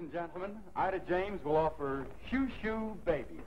and gentlemen, Ida James will offer Shoo Shoo Baby.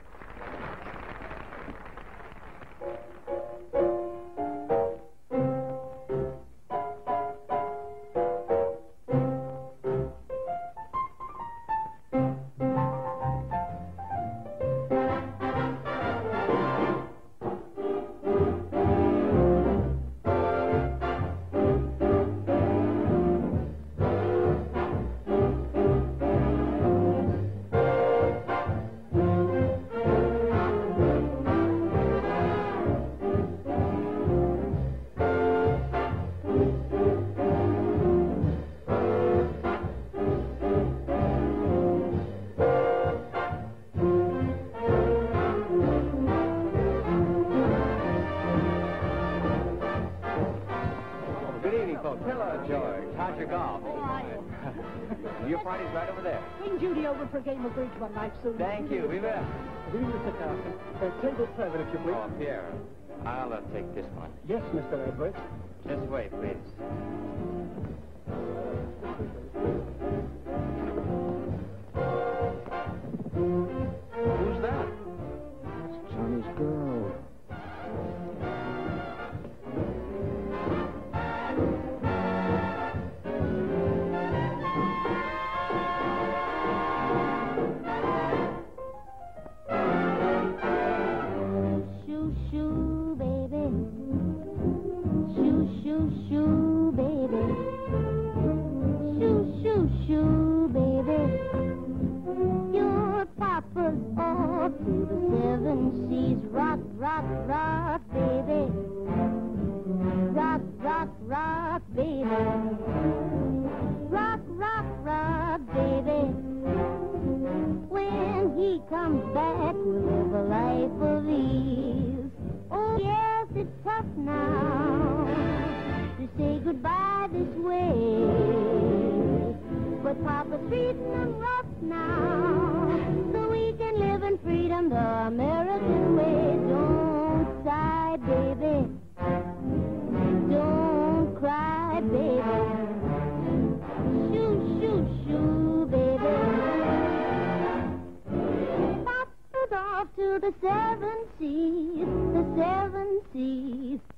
Hello, George. How's your golf? Oh, I am. Your party's right over there. Bring Judy over for a game of bridge one night soon. Thank you. We will. Will you sit down? Table 7, if you please. Oh, Pierre. I'll take this one. Yes, Mr. Edwards. Just wait, please. Who's that? It's Johnny's girl. Shoo shoo baby, shoo shoo shoo baby, shoo shoo shoo baby. Your papa's off to the 7 seas. Rock, rock, rock, baby. Rock, rock, rock, baby. Rock, rock, rock, baby. When he comes back, we'll live a life of ease. Oh, yes, it's tough now to say goodbye this way. But Papa's treating them rough now, so we can live in freedom the American way. Don't sigh, baby. Don't cry, baby. Shoo, shoo, shoo, baby. Papa's off to the 7 seas, the 7 seas.